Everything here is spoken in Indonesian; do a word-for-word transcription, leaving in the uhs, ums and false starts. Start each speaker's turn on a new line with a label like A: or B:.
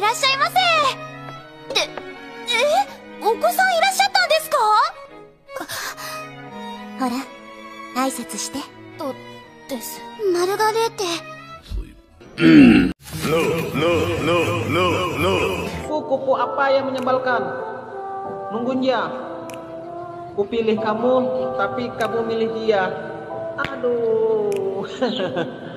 A: らっしゃいませ。って、え、お子さんいらっしゃったんですか？ほら、挨拶して。と、です。マルガレーテ。
B: No, no, no, no, no.
C: Kupu apa yang menyebalkan? Nungguin dia. Ku pilih kamu, tapi kamu milih dia. Aduh.